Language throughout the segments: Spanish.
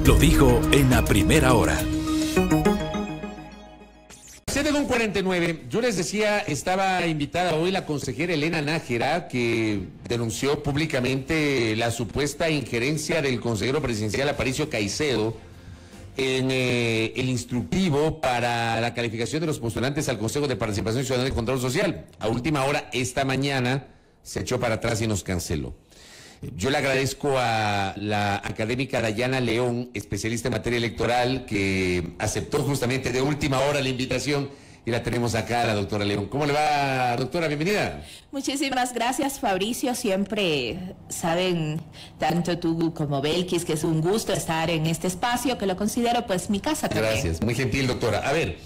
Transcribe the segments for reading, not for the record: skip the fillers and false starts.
Lo dijo en la primera hora. 7:49. Yo les decía, estaba invitada hoy la consejera Elena Nájera, que denunció públicamente la supuesta injerencia del consejero presidencial Aparicio Caicedo en el instructivo para la calificación de los postulantes al Consejo de Participación Ciudadana y Control Social. A última hora, esta mañana, se echó para atrás y nos canceló. Yo le agradezco a la académica Dayana León, especialista en materia electoral, que aceptó justamente de última hora la invitación y la tenemos acá, la doctora León. ¿Cómo le va, doctora? Bienvenida. Muchísimas gracias, Fabricio. Siempre saben, tanto tú como Belkis, que es un gusto estar en este espacio, que lo considero pues mi casa también. Gracias, muy gentil, doctora. A ver,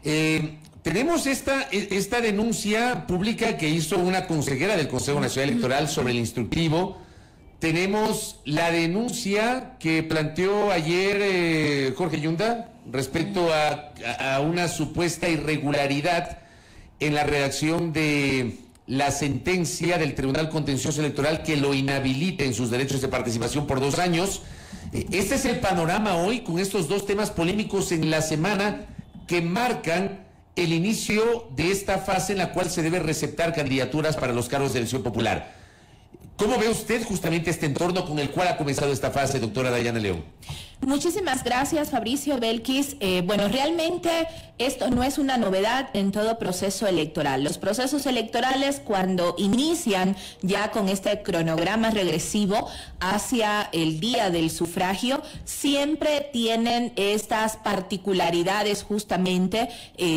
tenemos esta denuncia pública que hizo una consejera del Consejo Nacional Electoral sobre el instructivo. Tenemos la denuncia que planteó ayer Jorge Yunda respecto a una supuesta irregularidad en la redacción de la sentencia del Tribunal Contencioso Electoral que lo inhabilita en sus derechos de participación por 2 años. Este es el panorama hoy con estos dos temas polémicos en la semana que marcan el inicio de esta fase en la cual se debe receptar candidaturas para los cargos de elección popular. ¿Cómo ve usted justamente este entorno con el cual ha comenzado esta fase, doctora Dayana León? Muchísimas gracias, Fabricio, Belkis. Bueno, realmente esto no es una novedad en todo proceso electoral. Los procesos electorales, cuando inician ya con este cronograma regresivo hacia el día del sufragio, siempre tienen estas particularidades justamente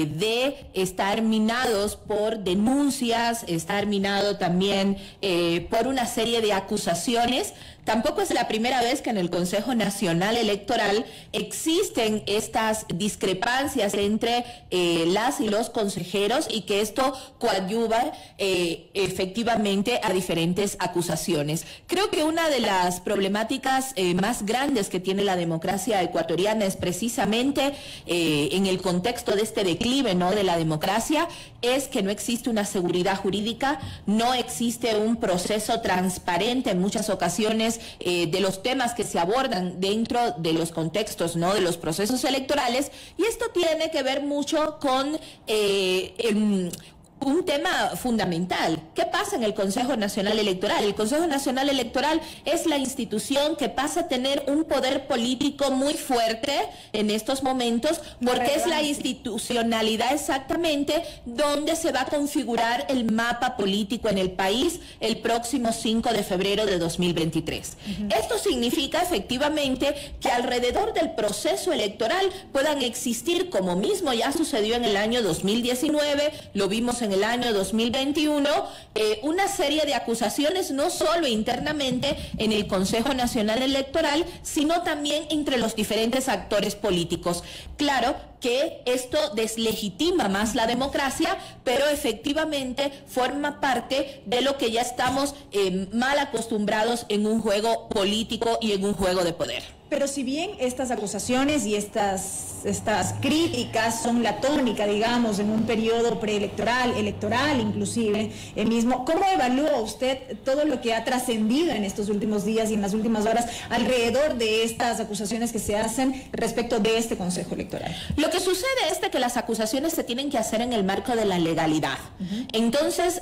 de estar minados por denuncias, estar minado también por una serie de acusaciones. Tampoco es la primera vez que en el Consejo Nacional Electoral existen estas discrepancias entre las y los consejeros y que esto coadyuva efectivamente a diferentes acusaciones. Creo que una de las problemáticas más grandes que tiene la democracia ecuatoriana es precisamente en el contexto de este declive, ¿no?, de la democracia, es que no existe una seguridad jurídica, no existe un proceso transparente en muchas ocasiones de los temas que se abordan dentro de los contextos, ¿no?, de los procesos electorales, y esto tiene que ver mucho con un tema fundamental. ¿Qué pasa en el Consejo Nacional Electoral? El Consejo Nacional Electoral es la institución que pasa a tener un poder político muy fuerte en estos momentos, porque es la institucionalidad exactamente donde se va a configurar el mapa político en el país el próximo 5 de febrero de 2023. Esto significa efectivamente que alrededor del proceso electoral puedan existir, como mismo ya sucedió en el año 2019, lo vimos en el año 2021, una serie de acusaciones no solo internamente en el Consejo Nacional Electoral, sino también entre los diferentes actores políticos. Claro que esto deslegitima más la democracia, pero efectivamente forma parte de lo que ya estamos mal acostumbrados en un juego político y en un juego de poder. Pero si bien estas acusaciones y estas críticas son la tónica, digamos, en un periodo preelectoral, electoral inclusive, el mismo, ¿cómo evalúa usted todo lo que ha trascendido en estos últimos días y en las últimas horas alrededor de estas acusaciones que se hacen respecto de este Consejo Electoral? Lo que sucede es que las acusaciones se tienen que hacer en el marco de la legalidad. Entonces,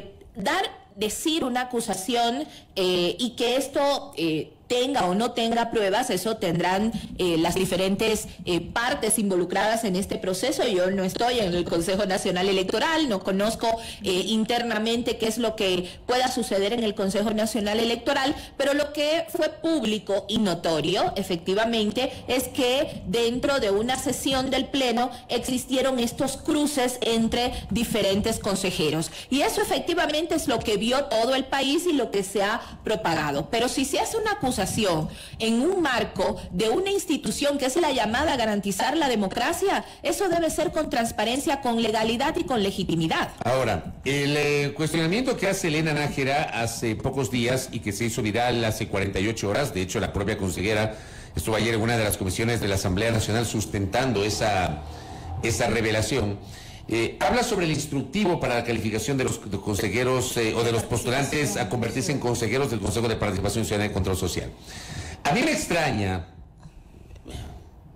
decir una acusación y que esto tenga o no tenga pruebas, eso tendrán las diferentes partes involucradas en este proceso. Yo no estoy en el Consejo Nacional Electoral, no conozco internamente qué es lo que pueda suceder en el Consejo Nacional Electoral, pero lo que fue público y notorio, efectivamente, es que dentro de una sesión del Pleno existieron estos cruces entre diferentes consejeros. Y eso efectivamente es lo que vio todo el país y lo que se ha propagado. Pero si se hace una acusación en un marco de una institución que es la llamada a garantizar la democracia, eso debe ser con transparencia, con legalidad y con legitimidad. Ahora, el cuestionamiento que hace Elena Nájera hace pocos días y que se hizo viral hace 48 horas, de hecho la propia consejera estuvo ayer en una de las comisiones de la Asamblea Nacional sustentando esa revelación. Habla sobre el instructivo para la calificación de los consejeros o de los postulantes a convertirse en consejeros del Consejo de Participación Ciudadana y Control Social. A mí me extraña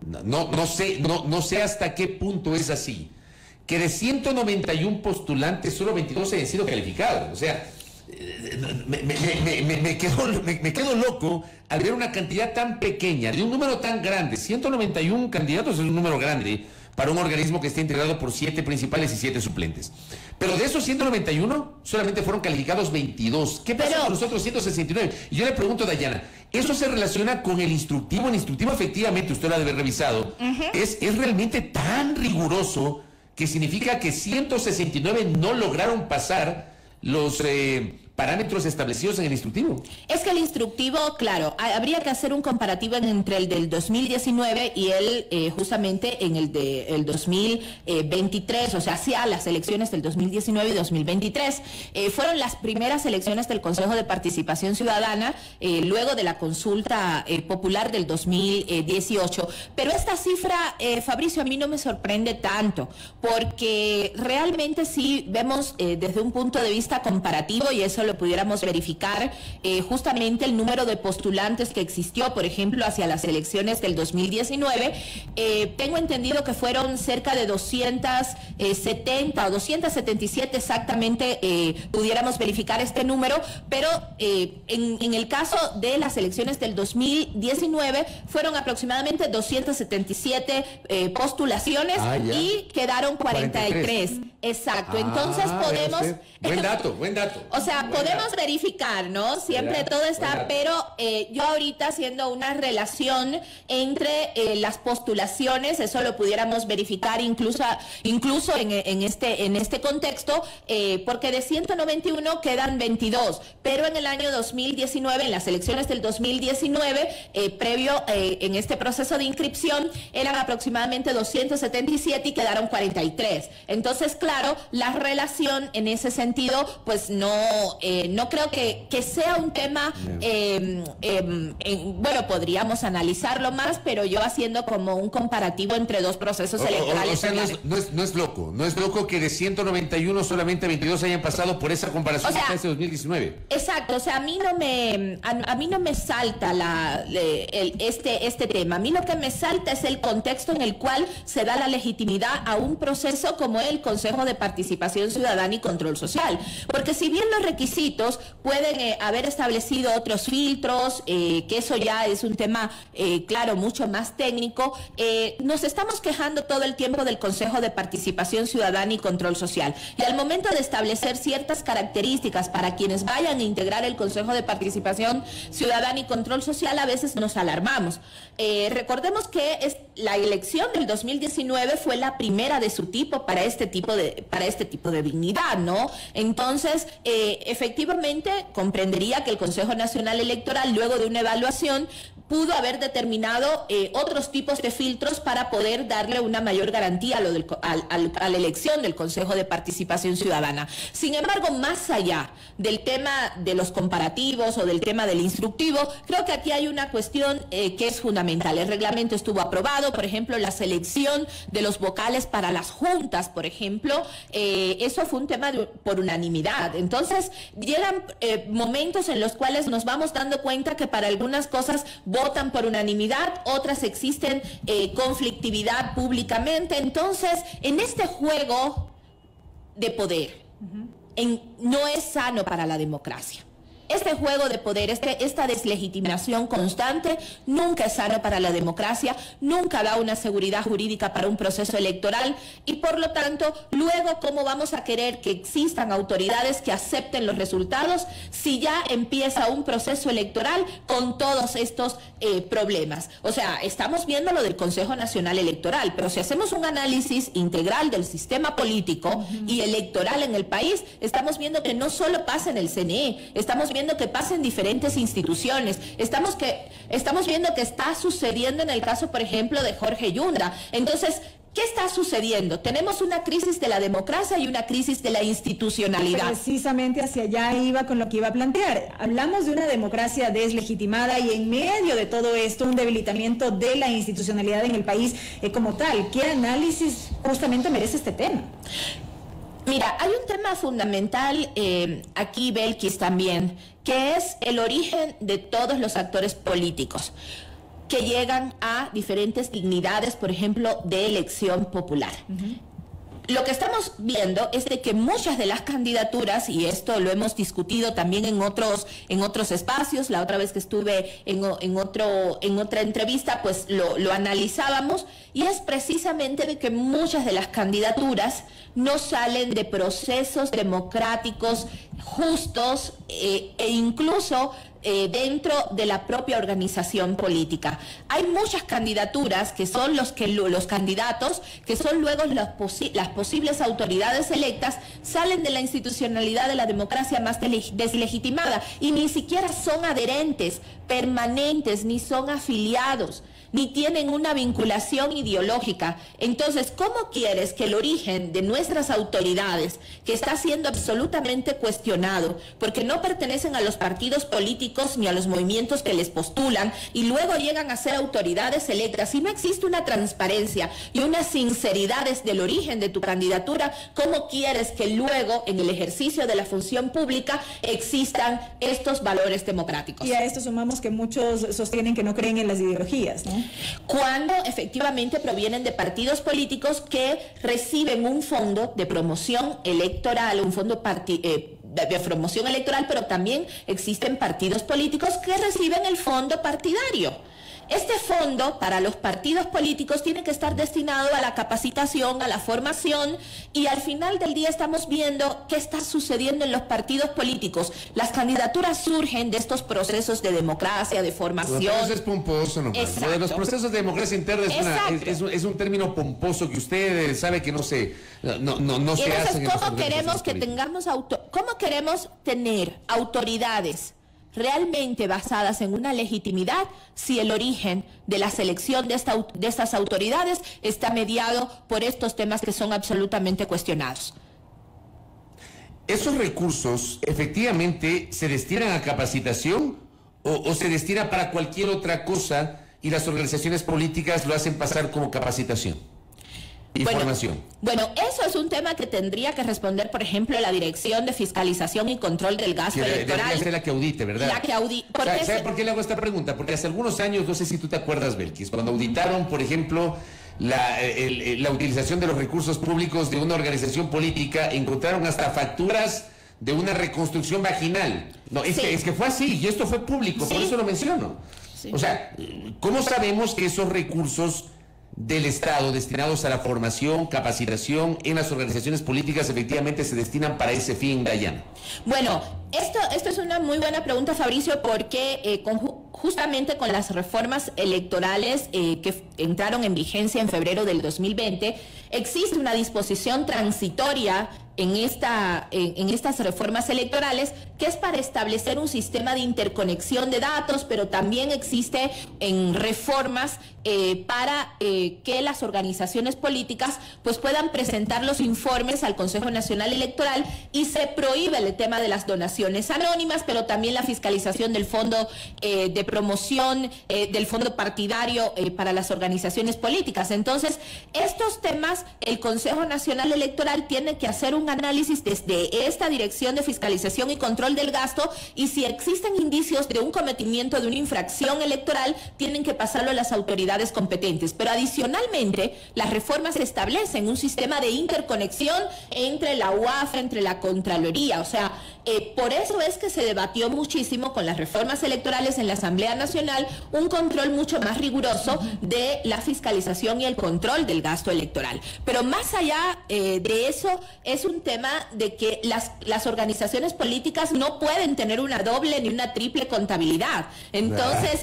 no sé hasta qué punto es así, que de 191 postulantes solo 22 hayan sido calificados. O sea, me quedo loco al ver una cantidad tan pequeña, de un número tan grande. 191 candidatos es un número grande para un organismo que está integrado por 7 principales y 7 suplentes. Pero de esos 191, solamente fueron calificados 22. ¿Qué pasó con los otros 169? Y yo le pregunto a Dayana, ¿eso se relaciona con el instructivo? El instructivo, efectivamente, usted lo ha de haber revisado. ¿Es realmente tan riguroso que significa que 169 no lograron pasar los parámetros establecidos en el instructivo? Es que el instructivo, claro, habría que hacer un comparativo entre el del 2019 y el justamente en el del 2023, o sea, hacia las elecciones del 2019 y 2023. Fueron las primeras elecciones del Consejo de Participación Ciudadana, luego de la consulta popular del 2018. Pero esta cifra, Fabricio, a mí no me sorprende tanto, porque realmente sí vemos desde un punto de vista comparativo, y eso lo pudiéramos verificar, justamente el número de postulantes que existió, por ejemplo, hacia las elecciones del 2019. Tengo entendido que fueron cerca de 270 o 277 exactamente, pudiéramos verificar este número, pero en el caso de las elecciones del 2019 fueron aproximadamente 277 postulaciones y quedaron 43. Exacto, entonces podemos... Buen dato. O sea, podemos verificar, ¿no? Siempre todo está, pero yo ahorita haciendo una relación entre las postulaciones, eso lo pudiéramos verificar incluso en este contexto, porque de 191 quedan 22, pero en el año 2019, en las elecciones del 2019, previo en este proceso de inscripción, eran aproximadamente 277 y quedaron 43. Entonces, claro, la relación en ese sentido, pues no creo que sea un tema, bueno, podríamos analizarlo más, pero yo haciendo como un comparativo entre dos procesos electorales. O sea, no es loco que de 191 solamente 22 hayan pasado por esa comparación hasta ese 2019. Exacto, o sea, a mí no me salta este tema. A mí lo que me salta es el contexto en el cual se da la legitimidad a un proceso como el Consejo de Participación Ciudadana y Control Social. Porque si bien los requisitos pueden haber establecido otros filtros, que eso ya es un tema, claro, mucho más técnico, nos estamos quejando todo el tiempo del Consejo de Participación Ciudadana y Control Social. Y al momento de establecer ciertas características para quienes vayan a integrar el Consejo de Participación Ciudadana y Control Social, a veces nos alarmamos. Recordemos que la elección del 2019 fue la primera de su tipo para este tipo de dignidad, ¿no? Entonces, efectivamente, comprendería que el Consejo Nacional Electoral, luego de una evaluación, pudo haber determinado otros tipos de filtros para poder darle una mayor garantía a la elección del Consejo de Participación Ciudadana. Sin embargo, más allá del tema de los comparativos o del tema del instructivo, creo que aquí hay una cuestión que es fundamental. El reglamento estuvo aprobado, por ejemplo, la selección de los vocales para las juntas, por ejemplo, eso fue un tema por unanimidad. Entonces, llegan momentos en los cuales nos vamos dando cuenta que para algunas cosas votan por unanimidad, otras existen conflictividad públicamente. Entonces, en este juego de poder, no es sano para la democracia. Este juego de poder, esta deslegitimación constante, nunca es sano para la democracia, nunca da una seguridad jurídica para un proceso electoral y por lo tanto, luego, ¿cómo vamos a querer que existan autoridades que acepten los resultados si ya empieza un proceso electoral con todos estos problemas? O sea, estamos viendo lo del Consejo Nacional Electoral, pero si hacemos un análisis integral del sistema político y electoral en el país, estamos viendo que no solo pasa en el CNE, estamos viendo que pasa en diferentes instituciones, estamos viendo que está sucediendo en el caso, por ejemplo, de Jorge Yunda. Entonces, ¿qué está sucediendo? Tenemos una crisis de la democracia y una crisis de la institucionalidad. Precisamente hacia allá iba con lo que iba a plantear. Hablamos de una democracia deslegitimada y en medio de todo esto un debilitamiento de la institucionalidad en el país como tal. ¿Qué análisis justamente merece este tema? Mira, hay un tema fundamental aquí, Belkis, también, que es el origen de todos los actores políticos. que llegan a diferentes dignidades, por ejemplo, de elección popular. Lo que estamos viendo es de que muchas de las candidaturas, y esto lo hemos discutido también en otros espacios, la otra vez que estuve en otra entrevista, pues lo analizábamos, y es precisamente de que muchas de las candidaturas no salen de procesos democráticos justos e incluso dentro de la propia organización política. Hay muchas candidaturas que son los candidatos, que son luego las posibles autoridades electas, salen de la institucionalidad de la democracia más deslegitimada y ni siquiera son adherentes, permanentes, ni son afiliados, ni tienen una vinculación ideológica. Entonces, ¿cómo quieres que el origen de nuestras autoridades, que está siendo absolutamente cuestionado, porque no pertenecen a los partidos políticos ni a los movimientos que les postulan, y luego llegan a ser autoridades electas, si no existe una transparencia y una sinceridad desde el origen de tu candidatura, ¿cómo quieres que luego, en el ejercicio de la función pública, existan estos valores democráticos? Y a esto sumamos que muchos sostienen que no creen en las ideologías, ¿no? Cuando efectivamente provienen de partidos políticos que reciben un fondo de promoción electoral, un fondo de promoción electoral, pero también existen partidos políticos que reciben el fondo partidario. Este fondo para los partidos políticos tiene que estar destinado a la capacitación, a la formación, y al final del día estamos viendo qué está sucediendo en los partidos políticos. Las candidaturas surgen de estos procesos de democracia, de formación. Eso es pomposo nomás. Lo de los procesos de democracia interna es un término pomposo que usted sabe que no se hace. ¿Cómo queremos que tengamos cómo queremos tener autoridades realmente basadas en una legitimidad si el origen de la selección de estas autoridades está mediado por estos temas que son absolutamente cuestionados? ¿Esos recursos efectivamente se destinan a capacitación o se destina para cualquier otra cosa y las organizaciones políticas lo hacen pasar como capacitación? Información. Bueno, eso es un tema que tendría que responder, por ejemplo, la Dirección de Fiscalización y Control del Gasto Electoral. Debería ser la que audite, ¿verdad? La que audite. ¿Sabe por qué le hago esta pregunta? Porque hace algunos años, no sé si tú te acuerdas, Belkis, cuando auditaron, por ejemplo, la utilización de los recursos públicos de una organización política, encontraron hasta facturas de una reconstrucción vaginal. No, es que fue así, y esto fue público, por eso lo menciono. Sí. O sea, ¿cómo sabemos que esos recursos del Estado destinados a la formación, capacitación en las organizaciones políticas efectivamente se destinan para ese fin, Dayana? Bueno, esto es una muy buena pregunta, Fabricio, porque justamente con las reformas electorales que entraron en vigencia en febrero del 2020, existe una disposición transitoria en estas reformas electorales que es para establecer un sistema de interconexión de datos, pero también existe en reformas para que las organizaciones políticas pues puedan presentar los informes al Consejo Nacional Electoral, y se prohíbe el tema de las donaciones anónimas, pero también la fiscalización del fondo de promoción, del fondo partidario para las organizaciones políticas. Entonces, estos temas el Consejo Nacional Electoral tiene que hacer un análisis desde esta Dirección de Fiscalización y Control del Gasto, y si existen indicios de un cometimiento de una infracción electoral, tienen que pasarlo a las autoridades competentes. Pero adicionalmente, las reformas establecen un sistema de interconexión entre la UAF, entre la Contraloría. O sea, por eso es que se debatió muchísimo con las reformas electorales en la Asamblea Nacional un control mucho más riguroso de la fiscalización y el control del gasto electoral. Pero más allá de eso, es un tema de que las organizaciones políticas no pueden tener una doble ni una triple contabilidad. Entonces,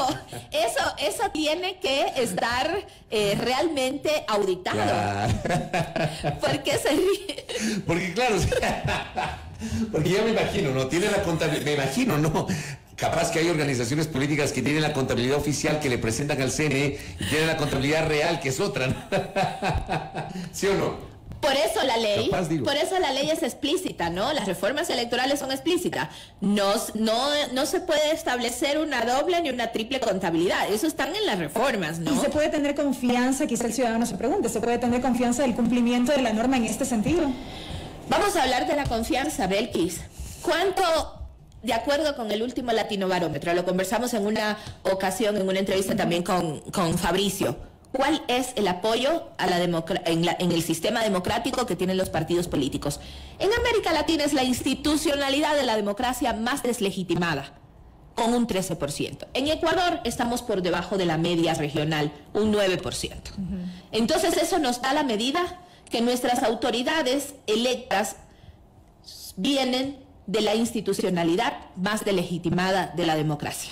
eso tiene que estar realmente auditado. Claro. ¿Por qué se ríe? Porque claro, porque ya me imagino, ¿no? Tiene la contabilidad, me imagino, ¿no? Capaz que hay organizaciones políticas que tienen la contabilidad oficial que le presentan al CNE y tienen la contabilidad real que es otra, ¿no? ¿Sí o no? Por eso la ley es explícita, ¿no? Las reformas electorales son explícitas. No se puede establecer una doble ni una triple contabilidad. Eso están en las reformas, ¿no? Y se puede tener confianza, quizá el ciudadano se pregunte, ¿se puede tener confianza del cumplimiento de la norma en este sentido? Vamos a hablar de la confianza, Belkis. ¿Cuánto de acuerdo con el último Latino Barómetro, lo conversamos en una ocasión, en una entrevista también con Fabricio, ¿cuál es el apoyo a en el sistema democrático que tienen los partidos políticos? En América Latina es la institucionalidad de la democracia más deslegitimada, con un 13%. En Ecuador estamos por debajo de la media regional, un 9%. Entonces eso nos da la medida que nuestras autoridades electas vienen de la institucionalidad más delegitimada de la democracia.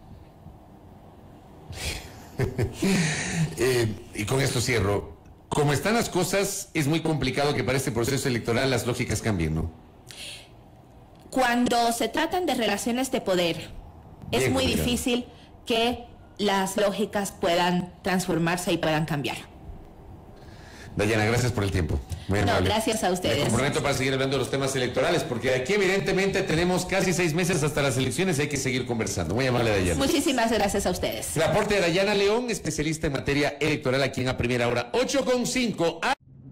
Y con esto cierro. Como están las cosas, es muy complicado que para este proceso electoral las lógicas cambien, ¿no? Cuando se tratan de relaciones de poder, es muy difícil que las lógicas puedan transformarse y puedan cambiar. Dayana, gracias por el tiempo. Muy amable. Gracias a ustedes. Me comprometo para seguir hablando de los temas electorales, porque aquí evidentemente tenemos casi 6 meses hasta las elecciones y hay que seguir conversando. Muy amable, Dayana. Muchísimas gracias a ustedes. El aporte de Dayana León, especialista en materia electoral aquí en A Primera Hora. 8:05.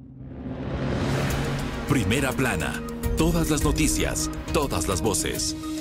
Primera plana. Todas las noticias, todas las voces.